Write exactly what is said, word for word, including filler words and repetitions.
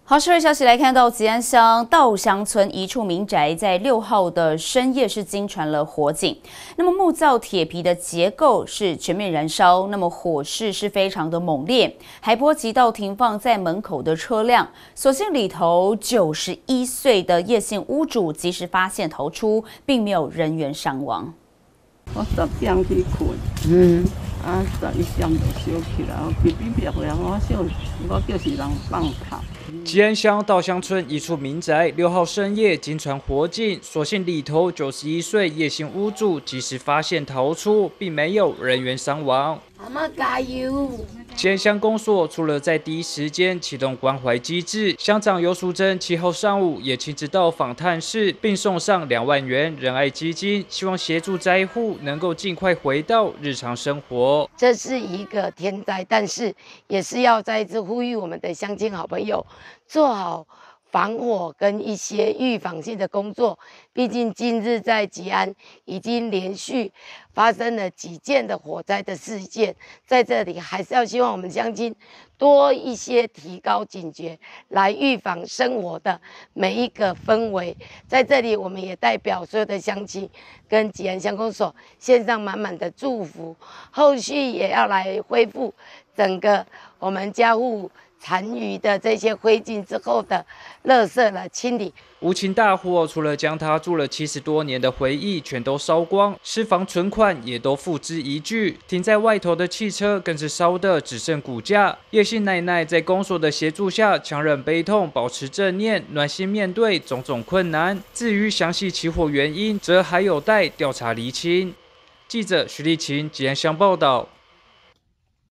好，社会消息来看到，吉安乡稻香村一处民宅在六号的深夜是惊传了火警。那么木造铁皮的结构是全面燃烧，那么火势是非常的猛烈，还波及到停放在门口的车辆。所幸里头九十一岁的叶姓屋主及时发现逃出，并没有人员伤亡。 我十点去困，嗯，啊十一点就烧起来，比比别回来，我想我就是人放炮。 吉安乡稻香村一处民宅六号深夜惊传火警，所幸里头九十一岁叶姓屋主及时发现逃出，并没有人员伤亡。 阿妈加油！ 吉安乡公所除了在第一时间启动关怀机制，乡长尤淑珍七号上午也亲自到访探视，并送上两万元仁爱基金，希望协助灾户能够尽快回到日常生活。 这是一个天灾，但是也是要再一次呼吁我们的乡亲好朋友做好防火跟一些预防性的工作。毕竟今日在吉安已经连续发生了几件的火灾的事件，在这里还是要希望我们乡亲多一些提高警觉，来预防生活的每一个氛围。在这里，我们也代表所有的乡亲跟吉安乡公所献上满满的祝福，后续也要来恢复整个我们家户残余的这些灰烬之后的垃圾的清理。 无情大火除了将他住了七十多年的回忆全都烧光，私房存款也都付之一炬，停在外头的汽车更是烧得只剩骨架。叶姓奶奶在公所的协助下，强忍悲痛，保持正念，暖心面对种种困难。至于详细起火原因，则还有待调查厘清。记者徐立琴吉安乡报道。